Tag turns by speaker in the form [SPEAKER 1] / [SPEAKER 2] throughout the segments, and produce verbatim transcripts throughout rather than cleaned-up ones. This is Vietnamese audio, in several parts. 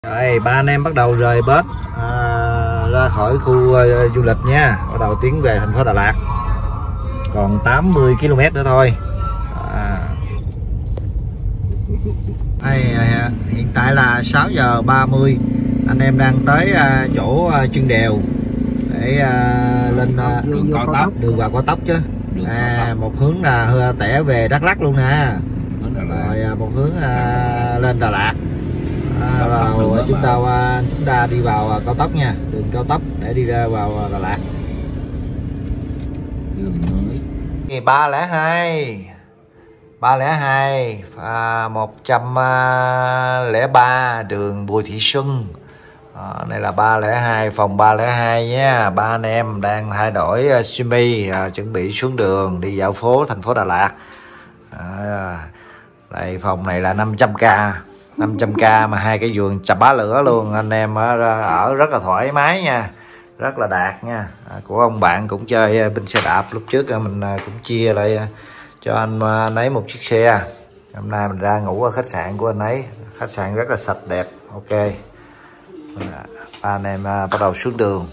[SPEAKER 1] Rồi, ba anh em bắt đầu rời bến à, ra khỏi khu uh, du lịch nha, bắt đầu tiến về thành phố Đà Lạt. Còn tám mươi ki lô mét nữa thôi. À. Đây, hiện tại là sáu giờ ba mươi. Anh em đang tới uh, chỗ uh, chân đèo để uh, lên uh, đường cao tốc, đường vào cao tốc chứ. À, một hướng là tẻ về Đắk Lắk luôn nè. Rồi một hướng uh, lên Đà Lạt. À, vào chúng ta chúng ta đi vào cao tốc nha, đường cao tốc để đi ra vào Đà Lạt. ba lẻ hai ba lẻ hai à, một trăm lẻ ba đường Bùi Thị Xuân. À, đây là ba lẻ hai, phòng ba lẻ hai nhé. Ba anh em đang thay đổi uh, simi, à, chuẩn bị xuống đường đi dạo phố thành phố Đà Lạt. À, đây phòng này là năm trăm k năm trăm k mà hai cái vườn chà bá lửa luôn. Anh em ở, ở rất là thoải mái nha, rất là đạt nha. À, của ông bạn cũng chơi bên xe đạp, lúc trước mình cũng chia lại cho anh, anh ấy một chiếc xe. Hôm nay mình ra ngủ ở khách sạn của anh ấy, khách sạn rất là sạch đẹp. Ok, ba anh em bắt đầu xuống đường.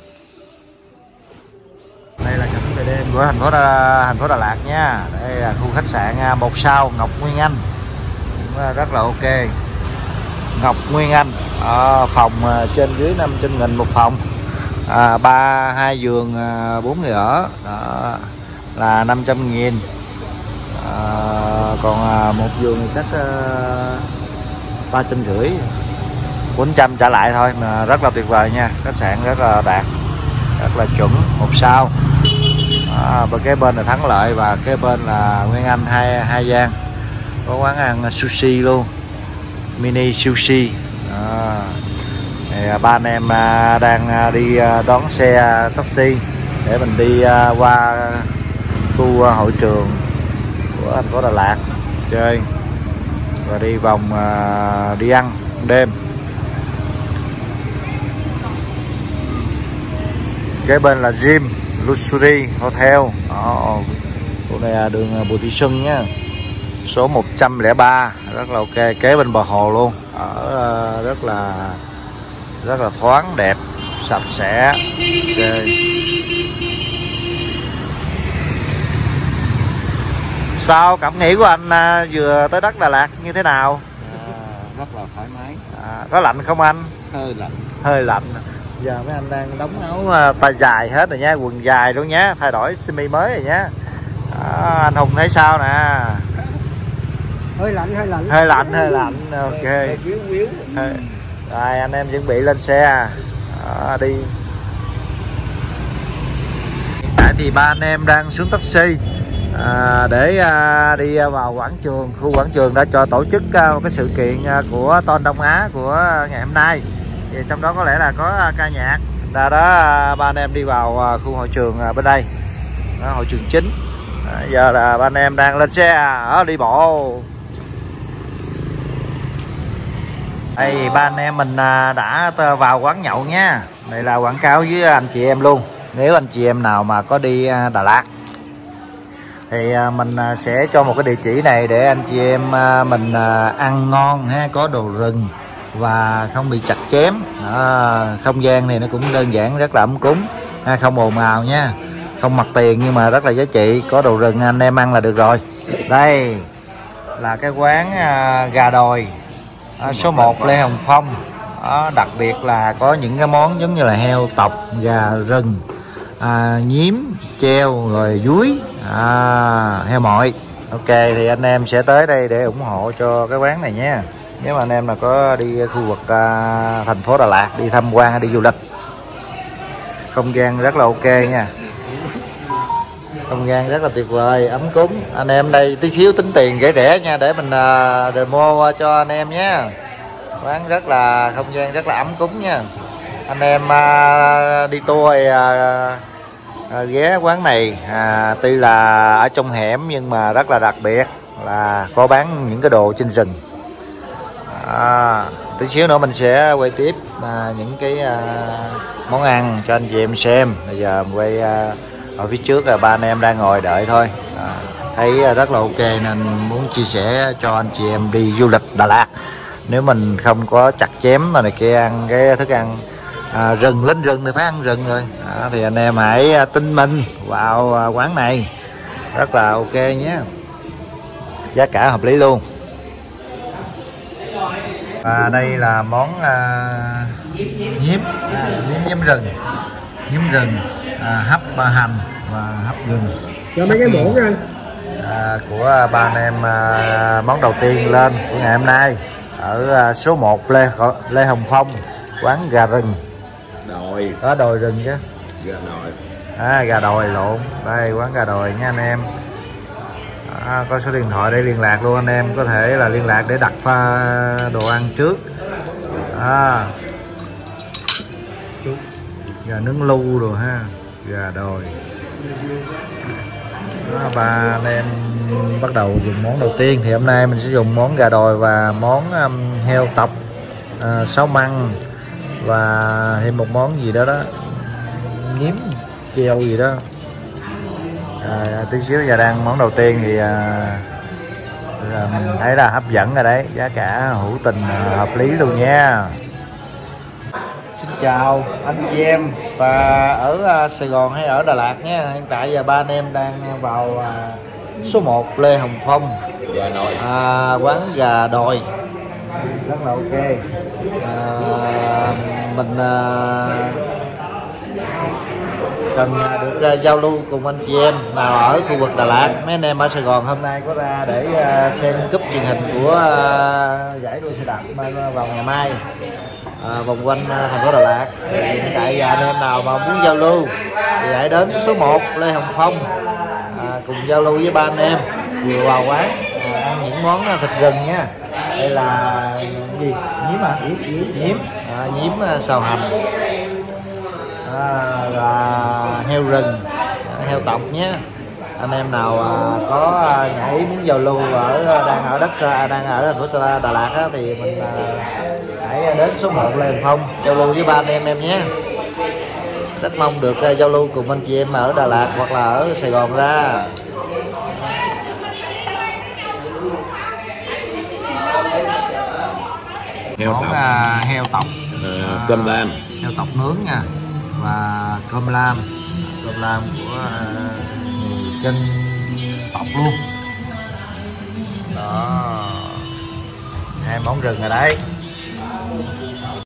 [SPEAKER 1] Đây là cảnh về đêm của thành phố Đà, thành phố Đà Lạt nha. Đây là khu khách sạn một sao Ngọc Nguyên Anh, cũng rất là ok. Ngọc Nguyên Anh, à, phòng trên dưới năm trăm nghìn một phòng, à, ba hai giường bốn người ở, đó là năm trăm nghìn. À, còn một giường thì chắc ba trăm rưỡi, bốn trăm trả lại thôi, mà rất là tuyệt vời nha. Khách sạn rất là đạt, rất là chuẩn, một sao. À, bên cái bên là Thắng Lợi và cái bên là Nguyên Anh, hai hai gian, có quán ăn sushi luôn, mini sushi. À, thì ba anh em đang đi đón xe taxi để mình đi qua khu hội trường của thành phố Đà Lạt chơi và đi vòng đi ăn đêm. Kế bên là gym Luxury Hotel. Đó, chỗ này là đường Bùi Thị Xuân nhá, số một trăm lẻ ba, rất là ok, kế bên bờ hồ luôn. Ở rất là rất là thoáng đẹp, sạch sẽ. Okay. Sao cảm nghĩ của anh à, vừa tới đất Đà Lạt như thế nào?
[SPEAKER 2] À, rất là thoải mái.
[SPEAKER 1] À, có lạnh không anh?
[SPEAKER 2] Hơi lạnh.
[SPEAKER 1] Hơi lạnh. Giờ mấy anh đang đóng áo tay dài hết rồi nhá, quần dài luôn nhá, thay đổi simi mới rồi nhá. À, anh Hùng thấy sao nè?
[SPEAKER 3] Hơi lạnh, hơi lạnh.
[SPEAKER 1] Hơi lạnh, hơi lạnh. Ok.
[SPEAKER 3] Biếu, biếu.
[SPEAKER 1] Rồi anh em chuẩn bị lên xe. Đó, đi. Hiện tại thì ba anh em đang xuống taxi à, để à, đi vào quảng trường. Khu quảng trường đã cho tổ chức à, một cái sự kiện à, của Tôn Đông Á của ngày hôm nay. Thì trong đó có lẽ là có à, ca nhạc. Ra đó à, ba anh em đi vào à, khu hội trường à, bên đây. Đó, hội trường chính. À, giờ là ba anh em đang lên xe ở đi bộ. Đây ba anh em mình đã vào quán nhậu nha. Đây là quảng cáo với anh chị em luôn. Nếu anh chị em nào mà có đi Đà Lạt thì mình sẽ cho một cái địa chỉ này để anh chị em mình ăn ngon ha, có đồ rừng và không bị chặt chém. Đó, không gian thì nó cũng đơn giản, rất là ấm cúng, không ồn ào nha, không mặt tiền nhưng mà rất là giá trị, có đồ rừng anh em ăn là được rồi. Đây là cái quán gà đồi À, số một Lê Hồng Phong. Đó, đặc biệt là có những cái món giống như là heo tộc, gà rừng, à, nhím, treo, rồi dúi, à, heo mọi. Ok, thì anh em sẽ tới đây để ủng hộ cho cái quán này nha. Nếu mà anh em là có đi khu vực à, thành phố Đà Lạt, đi tham quan, đi du lịch, không gian rất là ok nha, không gian rất là tuyệt vời, ấm cúng. Anh em đây tí xíu tính tiền rẻ rẻ nha, để mình uh, demo cho anh em nhé. Quán rất là, không gian rất là ấm cúng nha. Anh em uh, đi tour thì uh, uh, ghé quán này, uh, tuy là ở trong hẻm nhưng mà rất là đặc biệt là có bán những cái đồ trên rừng. À, tí xíu nữa mình sẽ quay tiếp uh, những cái uh, món ăn cho anh chị em xem. Bây giờ mình quay uh, ở phía trước là ba anh em đang ngồi đợi thôi. À, thấy rất là ok nên muốn chia sẻ cho anh chị em đi du lịch Đà Lạt nếu mình không có chặt chém rồi này kia, ăn cái thức ăn à, rừng lên rừng thì phải ăn rừng rồi. À, thì anh em hãy tin mình vào quán này rất là ok nhé, giá cả hợp lý luôn. Và đây là món à, nhím à, nhím nhím rừng, nhím rừng à, hấp hành và hấp gừng
[SPEAKER 3] cho mấy cái muỗng anh
[SPEAKER 1] à, của ba anh em. À, món đầu tiên lên của ngày hôm nay ở à, số một Lê Lê Hồng Phong, quán gà rừng
[SPEAKER 2] Đồi.
[SPEAKER 1] có đồi rừng chứ,
[SPEAKER 2] Gà đồi.
[SPEAKER 1] à, gà đồi lộn, đây quán gà đồi nha anh em. À, có số điện thoại để liên lạc luôn, anh em có thể là liên lạc để đặt pha đồ ăn trước. À, gà nướng lu rồi ha, gà đồi. Đó, và anh em bắt đầu dùng món đầu tiên thì hôm nay mình sẽ dùng món gà đồi và món um, heo tọc, uh, sáu măng và thêm một món gì đó đó nhím treo gì đó. À, tí xíu giờ đang món đầu tiên thì à, là mình thấy là hấp dẫn rồi đấy, giá cả hữu tình à, hợp lý luôn nha. Xin chào anh chị em và ở à, Sài Gòn hay ở Đà Lạt nhé. Hiện tại giờ ba anh em đang vào à, số một Lê Hồng Phong,
[SPEAKER 2] Gà đồi.
[SPEAKER 1] à, quán gà đồi rất là ok. À, mình à, cần được uh, giao lưu cùng anh chị em nào ở khu vực Đà Lạt. Mấy anh em ở Sài Gòn hôm nay có ra để uh, xem cúp truyền hình của uh, giải đua xe đạp vào ngày mai uh, vòng quanh uh, thành phố Đà Lạt. Hiện tại anh em nào mà muốn giao lưu thì hãy đến số một Lê Hồng Phong uh, cùng giao lưu với ba anh em, vừa vào quán uh, ăn những món uh, thịt rừng nha. Đây là gì, nhím à, nhím nhím uh, nhím uh, xào hành. À, là heo rừng, heo tộc nhé. Anh em nào à, có à, nhảy muốn giao lưu ở đang ở đất đang ở thành phố Đà Lạt á, thì mình à, hãy đến số một Lê Hồng Phong giao lưu với ba anh em em nhé. Rất mong được à, giao lưu cùng anh chị em ở Đà Lạt hoặc là ở Sài Gòn ra.
[SPEAKER 2] Heo
[SPEAKER 1] Món
[SPEAKER 2] tộc.
[SPEAKER 1] à, heo tộc,
[SPEAKER 2] À, cơm lam.
[SPEAKER 1] heo tộc nướng nha, và cơm lam, cơm lam của uh, người chân tộc luôn đó, hai món rừng rồi đấy.